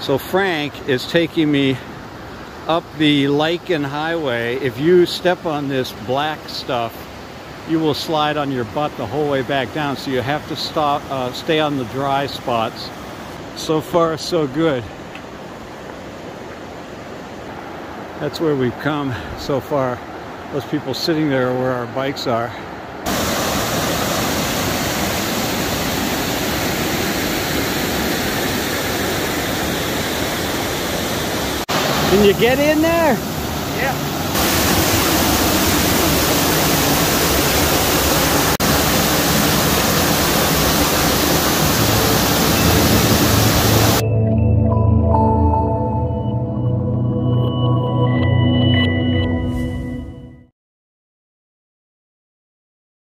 So Frank is taking me up the Lichen Highway. If you step on this black stuff, you will slide on your butt the whole way back down, so you have to stop, stay on the dry spots. So far, so good. That's where we've come so far. Those people sitting there are where our bikes are. Can you get in there? Yeah.